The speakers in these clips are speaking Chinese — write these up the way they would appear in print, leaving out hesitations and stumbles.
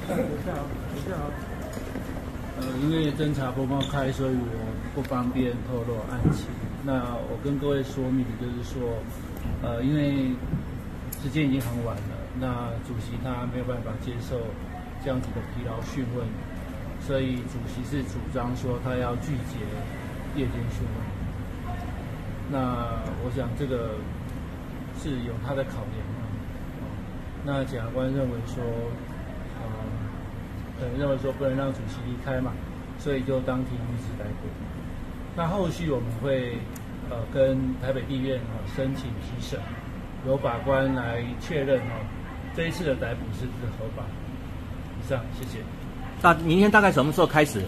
因为侦查不公开，所以我不方便透露案情。那我跟各位说明，就是说，因为时间已经很晚了，那主席他没有办法接受这样子的疲劳讯问，所以主席是主张说他要拒绝夜间讯问。那我想这个是有他的考量啊。那检察官认为说，可能认为说不能让主席离开嘛，所以就当庭予以逮捕。那后续我们会跟台北地院申请提审，由法官来确认这一次的逮捕是不是合法。以上，谢谢。 那明天大概什么时候开始？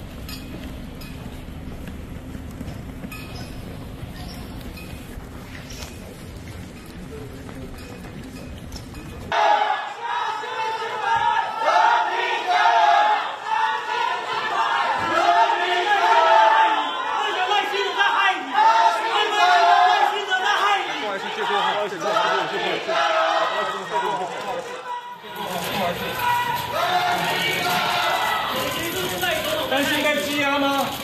担心该羁押吗？